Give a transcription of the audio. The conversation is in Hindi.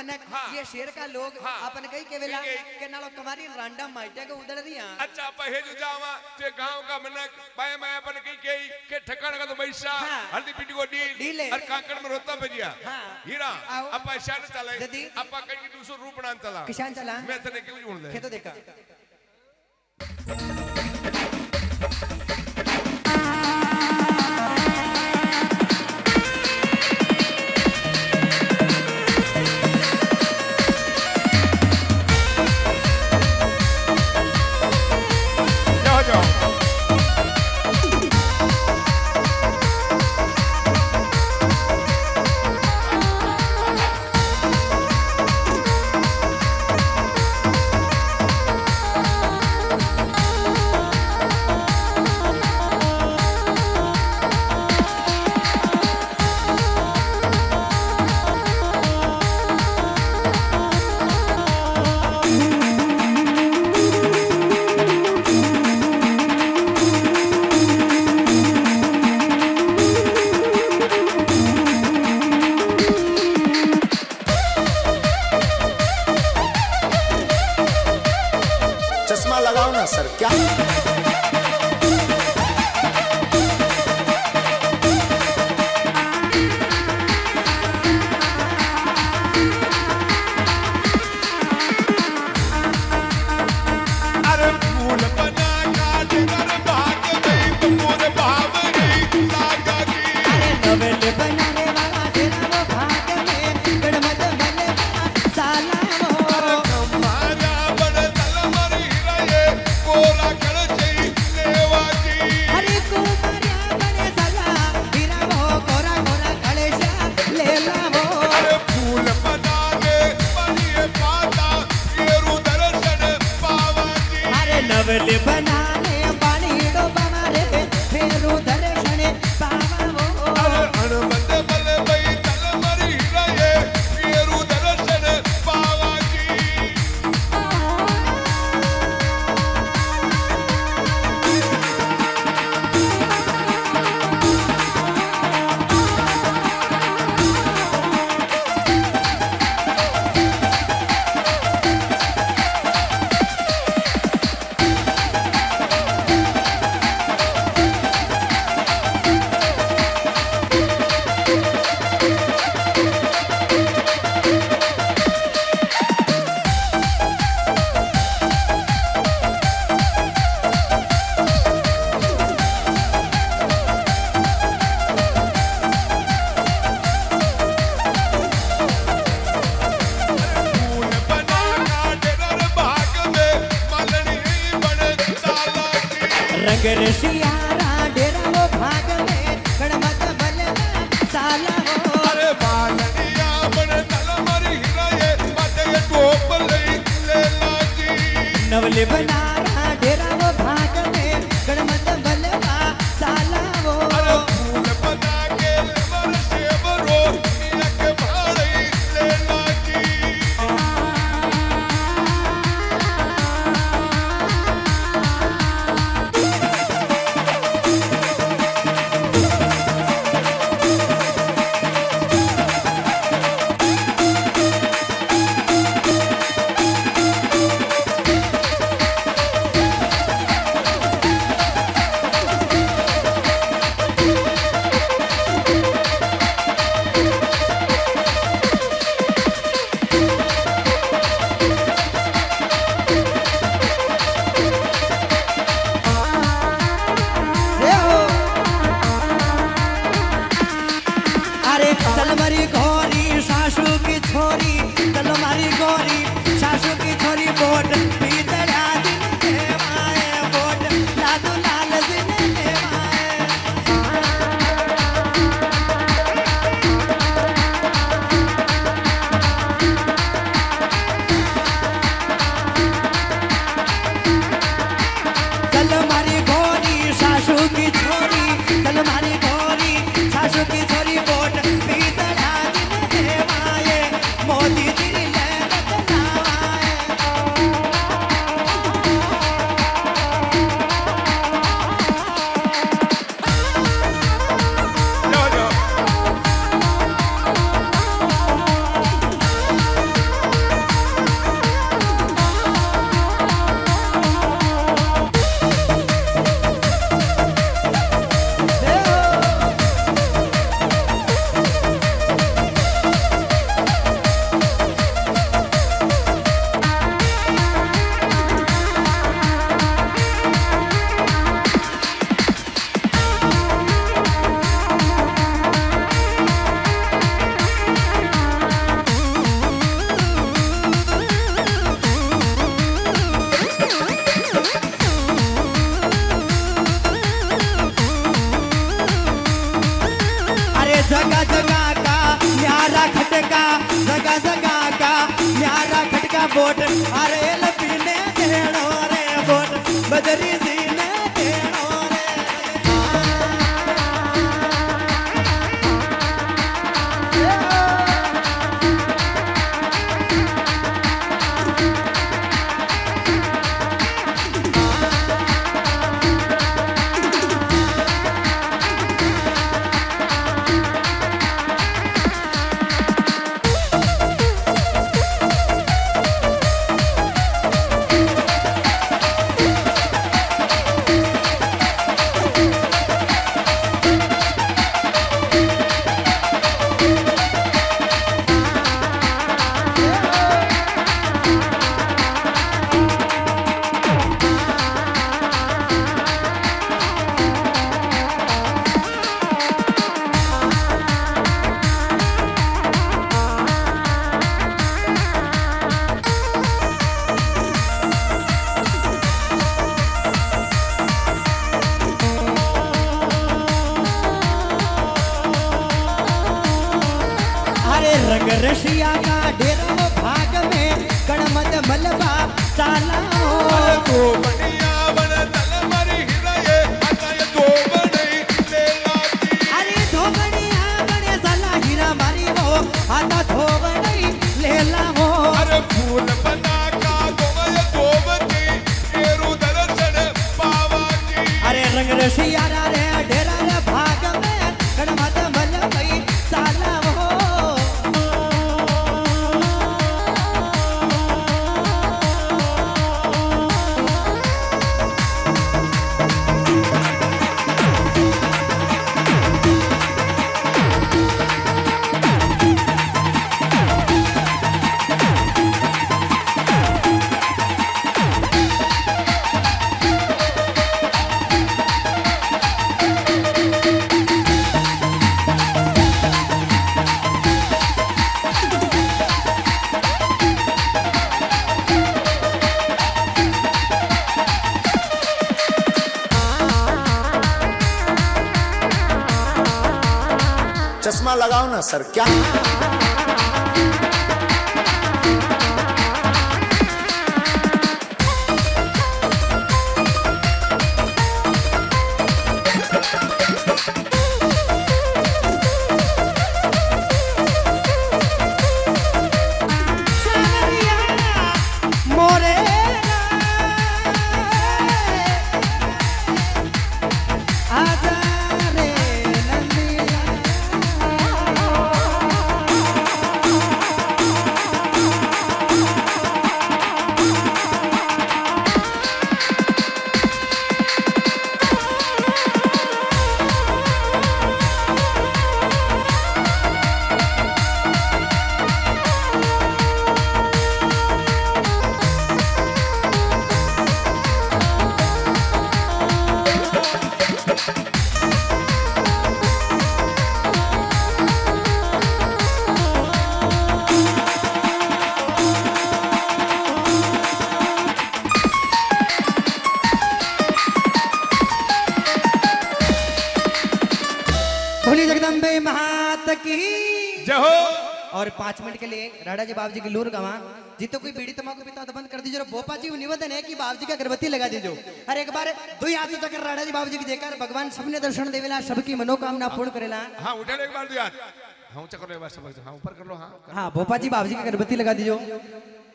मनक ये शेर का लोग अपन कई के वेला के नालो तुम्हारी रांडा माइटे के उधर दिया। अच्छा पहेजु जावा ते गांव का मनक बाय मैं अपन कई के ठकाना का तो पैसा हल्दी पिटी को डील और काकड़ में रोता भजिया हीरा अपा शान चला अपा कई दूसरो रूप डान चला किसान चला मैं तने क्यों बोल दे खेतो देखा चश्मा लगाओ ना सर क्या नवले बना रहा डेरा वो भाग में गणमत बलवा साला वो फूल बना के वर्षे बरो मिया के भाई ले लागी की छोरी बोट अरे लपीने देणो रे बोट बदरी सीने देणो रे रंग रशिया का डेरा वो भाग में गणमत मलबा साला तो बढ़िया बन तल मरी हिराए आता ये तो बड़ी ले लाती अरे तो बढ़िया बने साला हीरा मारी वो आता तो बड़ी ले लाओ अरे फूल बना का गोया तो बनी तेरू दर्शन पावा की अरे रंग रशिया रे डेरा रे भाग में गणमत मलबा साला चश्मा लगाओ ना सर क्या जगदम्बे महात की जय हो। और 5 मिनट के लिए राणा जी बाबू जी की लूर गवा जितो कोई बीड़ी तमाकू पीता तो बंद कर दीजिए। भोपा जी निवेदन है कि बाबू जी का अगरबत्ती लगा दीजिए। अरे एक बार 2 हाथ तक राणा जी बाबू जी की जयकार भगवान सबने दर्शन देवेला सबकी मनोकामना पूर्ण करेला। हाँ उठा एक बार दिया हाँ ऊंचा कर लो एक बार सब हाँ ऊपर कर लो हाँ हाँ भोपा जी बाबू जी की अगरबत्ती लगा दीजिए।